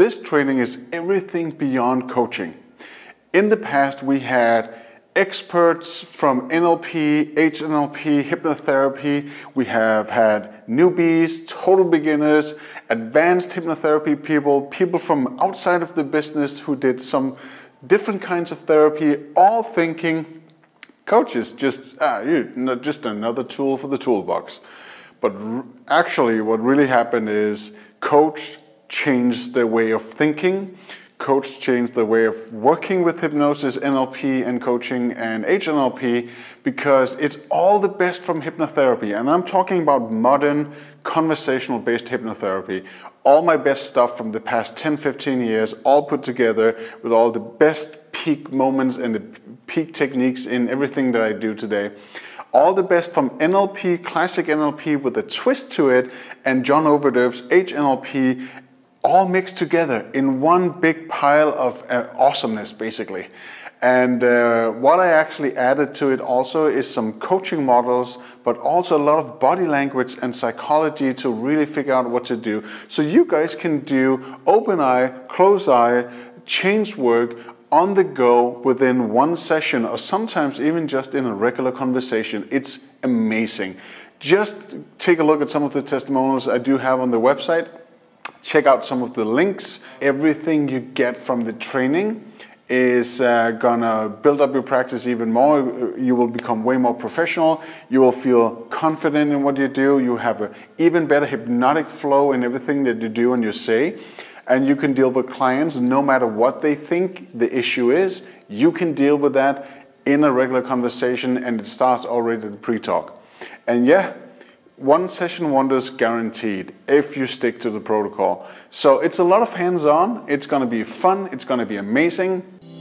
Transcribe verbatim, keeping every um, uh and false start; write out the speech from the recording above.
this training is everything beyond coaching. In the past, we had experts from N L P, H N L P, hypnotherapy. We have had newbies, total beginners, advanced hypnotherapy people, people from outside of the business who did some different kinds of therapy, all thinking coaches just ah, you not just another tool for the toolbox. But actually, what really happened is coach changed their way of thinking. Coach changed the way of working with hypnosis, N L P and coaching and H N L P, because it's all the best from hypnotherapy. And I'm talking about modern conversational based hypnotherapy. All my best stuff from the past ten, fifteen years, all put together with all the best peak moments and the peak techniques in everything that I do today. All the best from N L P, classic N L P with a twist to it, and John Overdorf's H N L P, all mixed together in one big pile of uh, awesomeness, basically. And uh, what I actually added to it also is some coaching models, but also a lot of body language and psychology to really figure out what to do. So you guys can do open eye, close eye, change work on the go within one session, or sometimes even just in a regular conversation. It's amazing. Just take a look at some of the testimonials I do have on the website. Check out some of the links. Everything you get from the training is uh, gonna build up your practice even more. You will become way more professional. You will feel confident in what you do. You have an even better hypnotic flow in everything that you do and you say. And you can deal with clients no matter what they think the issue is. You can deal with that in a regular conversation, and it starts already at the pre-talk. And yeah, one session wonders guaranteed if you stick to the protocol. So it's a lot of hands-on. It's going to be fun. It's going to be amazing.